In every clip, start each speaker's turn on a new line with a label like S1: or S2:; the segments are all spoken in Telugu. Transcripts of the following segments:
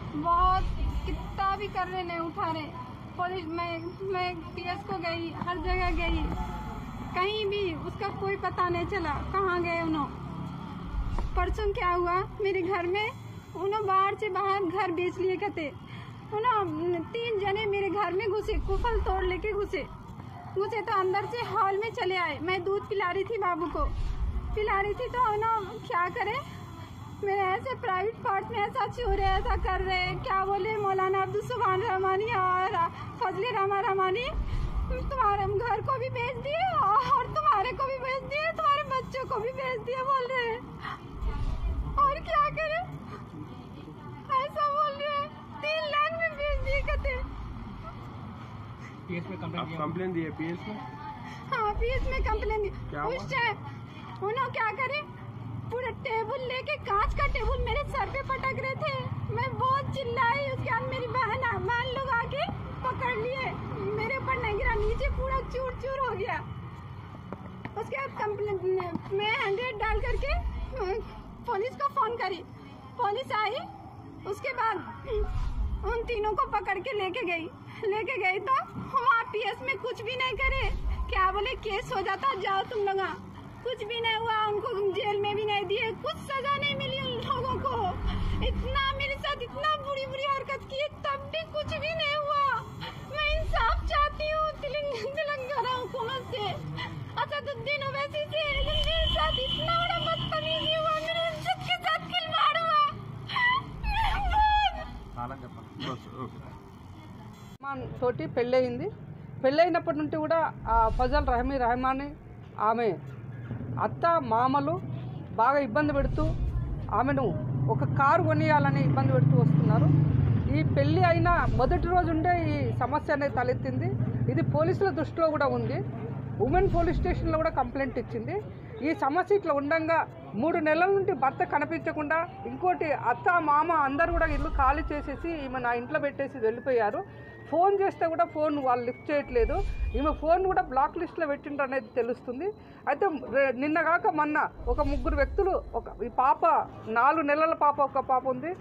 S1: बहुत कितना भी कर रहे नहीं उठा रहे। पुलिस मैं पीएस को गई, हर जगह गई, कहीं भी उसका कोई पता नहीं चला कहाँ गए उन्होंने। परसों क्या हुआ, मेरे घर में उन्होंने बाहर से बाहर घर बेच लिए कहते। उन्होंने 3 जने मेरे घर में घुसे, कुफल तोड़ लेके घुसे तो अंदर से हॉल में चले आए। मैं दूध पिला रही थी, बाबू को पिला रही थी, तो उन्होंने क्या करे, मेरे ऐसे प्राइवेट पार्ट में ऐसा छू रहे, ऐसा कर रहे, क्या बोले मौलाना अब्दुल सुभान रहमानी और फजले रहमानी तुम्हारे घर को भी बेच दिए और तुम्हारे को भी बेच दिए, तुम्हारे बच्चों को भी बेच दिए बोल रहे हैं। और क्या करे, ऐसा बोल रहे हैं, 3 लाख में बेच दिए कहते।
S2: पीएस में कंप्लेंट दी है? पीएस में?
S1: हाँ, पीएस में कंप्लेंट दी। उस टाइम उन्होंने क्या करे, पूरा टेबल लेके, कांच का टेबल मेरे सर पे पटक रहे थे। मैं बहुत चिल्लाई, उसके बाद मेरी बहन लोग आके पकड़ लिए, मेरे ऊपर नहीं गिरा, नीचे पूरा चूर चूर हो गया। उसके बाद कंप्लेंट मैं 100 डाल करके पुलिस को फोन करी, पुलिस आई। उसके बाद उन तीनों को पकड़ के लेके गई तो वहाँ पीएस में कुछ भी नहीं करे, क्या बोले केस हो जाता, जाओ तुम लोग। कुछ भी नहीं हुआ, उनको जेल में भी नहीं दिए, कुछ सजा नहीं मिली उन लोगों को। इतना मेरे साथ इतना बुरी हरकत की, तब भी कुछ भी नहीं हुआ। मैं इंसाफ चाहती हूँ तेलंगाना हुकूमत से, असदुद्दीन ओवैसी से। मेरे साथ इतना बड़ा बदतमीजी हुआ, मेरे इज्जत के साथ खिलवाड़ हुआ।
S3: తోటి పెళ్ళయింది. పెళ్ళైనప్పటి నుండి కూడా ఆ ఫజల్ రహమానీ ఆమె అత్త మామలు బాగా ఇబ్బంది పెడుతూ ఆమెను ఒక కారు కొనియాలని ఇబ్బంది పెడుతూ వస్తున్నారు. ఈ పెళ్ళి అయిన మొదటి రోజు ఉండే ఈ సమస్య అనేది తలెత్తింది. ఇది పోలీసుల దృష్టిలో కూడా ఉంది. ఉమెన్ పోలీస్ స్టేషన్లో కూడా కంప్లైంట్ ఇచ్చింది. ఈ సమస్య ఇట్లా ఉండగా 3 నెలల నుండి భర్త కనిపించకుండా, ఇంకోటి అత్త మామ అందరూ కూడా ఇల్లు ఖాళీ చేసేసి ఈమె నా ఇంట్లో పెట్టేసి వెళ్ళిపోయారు. ఫోన్ చేస్తే కూడా ఫోన్ వాళ్ళు లిఫ్ట్ చేయట్లేదు. ఈమె ఫోన్ కూడా బ్లాక్ లిస్ట్లో పెట్టిండ్రు అనేది తెలుస్తుంది. అయితే నిన్న కాక మొన్న ఒక 3 వ్యక్తులు, ఈ పాప 4 నెలల పాప, ఒక పాప ఉంది,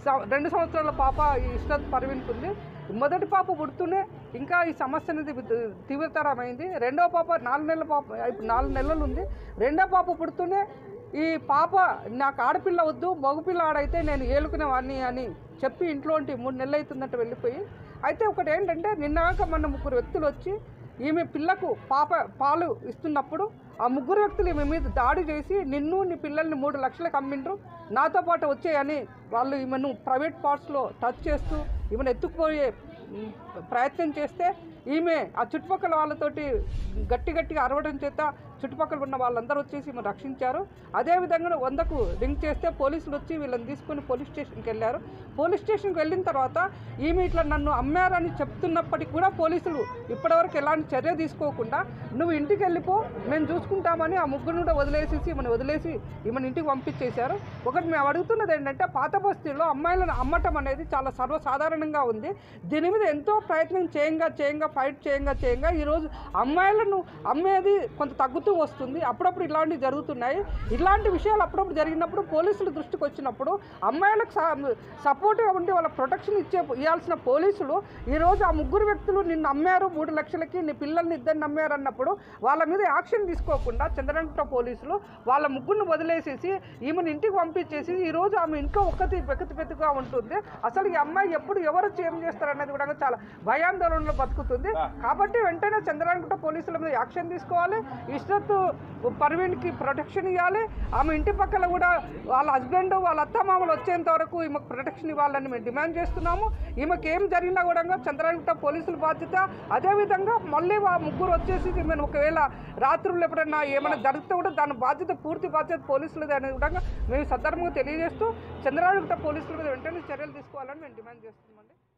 S3: 2 సంవత్సరాల పాప ఈ ఇష్రత్ పర్వీన్కి ఉంది. మొదటి పాప పుడుతూనే ఇంకా ఈ సమస్య అనేది తీవ్రతరమైంది. రెండో పాప 4 నెలల పాప, ఇప్పుడు 4 నెలలు ఉంది. రెండో పాప పుడుతూనే ఈ పాప నాకు ఆడపిల్ల వద్దు, మగపిల్ల ఆడైతే నేను ఏలుకునేవాడిని అని చెప్పి ఇంట్లోంటి 3 నెలలు అవుతుందంటే వెళ్ళిపోయి. అయితే ఒకటి ఏంటంటే, నిన్నగాక మొన్న 3 వ్యక్తులు వచ్చి ఈమె పిల్లకు పాలు ఇస్తున్నప్పుడు ఆ 3 వ్యక్తులు ఈమె మీద దాడి చేసి, నిన్ను నీ పిల్లల్ని 3 లక్షలకు అమ్మిండ్రు, నాతో పాటు వచ్చేయని వాళ్ళు ఈమెను ప్రైవేట్ పార్ట్స్లో టచ్ చేస్తూ ఈమెను ఎత్తుకుపోయే ప్రయత్నం చేస్తే, ఈమె ఆ చుట్టుపక్కల వాళ్ళతోటి గట్టిగా అరవడం చేత చుట్టుపక్కల ఉన్న వాళ్ళందరూ వచ్చేసి ఈమె రక్షించారు. అదేవిధంగా 100కు రింగ్ చేస్తే పోలీసులు వచ్చి వీళ్ళని తీసుకొని పోలీస్ స్టేషన్కి వెళ్ళారు. పోలీస్ స్టేషన్కి వెళ్ళిన తర్వాత ఈమె ఇట్లా నన్ను అమ్మారని చెప్తున్నప్పటికీ కూడా పోలీసులు ఇప్పటివరకు ఎలాంటి చర్య తీసుకోకుండా, నువ్వు ఇంటికి వెళ్ళిపో మేము చూసుకుంటామని ఆ 3 కూడా వదిలేసేసి ఈమెను ఇంటికి పంపించేశారు. ఒకటి మేము అడుగుతున్నది ఏంటంటే, పాత బస్తీల్లో అమ్మాయిలను అమ్మటం అనేది చాలా సర్వసాధారణంగా ఉంది. దీని మీద ఎంతో ప్రయత్నం చేయంగా ఫైట్ చేయంగా ఈరోజు అమ్మాయిలను అమ్మేది కొంత తగ్గుతూ వస్తుంది. అప్పుడప్పుడు ఇలాంటివి జరుగుతున్నాయి. ఇలాంటి విషయాలు అప్పుడప్పుడు జరిగినప్పుడు పోలీసుల దృష్టికి వచ్చినప్పుడు అమ్మాయిలకు సపోర్ట్గా ఉండి వాళ్ళ ప్రొటెక్షన్ ఇవ్వాల్సిన పోలీసులు ఈరోజు ఆ 3 వ్యక్తులు నిన్ను అమ్మారు 3 లక్షలకి, నీ పిల్లల్ని 2 అమ్మారు అన్నప్పుడు వాళ్ళ మీద యాక్షన్ తీసుకోకుండా చంద్రగుట్ట పోలీసులు వాళ్ళ 3ని వదిలేసేసి ఈమెను ఇంటికి పంపించేసి ఈరోజు ఆమె ఇంట్లో వెకతిగా ఉంటుంది. అసలు ఈ అమ్మాయి ఎప్పుడు ఎవరు ఏం చేస్తారనేది కూడా చాలా భయాందోళనలో బతుకుతుంది. కాబట్టి వెంటనే చంద్రగుట్ట పోలీసుల మీద యాక్షన్ తీసుకోవాలి. ఇష్రత్ పర్వీన్కి ప్రొటెక్షన్ ఇవ్వాలి. ఆమె ఇంటి పక్కల కూడా వాళ్ళ హస్బెండ్, వాళ్ళ అత్తమామలు వచ్చేంత వరకు ఈమెకు ప్రొటెక్షన్ ఇవ్వాలని మేము డిమాండ్ చేస్తున్నాము. ఈమెకి ఏం జరిగినా కూడా చంద్రగుట్ట పోలీసుల బాధ్యత. అదేవిధంగా మళ్ళీ ఆ 3 వచ్చేసి ఈమెను ఒకవేళ రాత్రులు ఎప్పుడైనా ఏమైనా జరిగితే కూడా దాని పూర్తి బాధ్యత పోలీసులది అనే విధంగా మేము సందర్భంగా తెలియజేస్తూ చంద్రగుట్ట పోలీసుల మీద వెంటనే చర్యలు తీసుకోవాలని మేము డిమాండ్ చేస్తున్నామండి.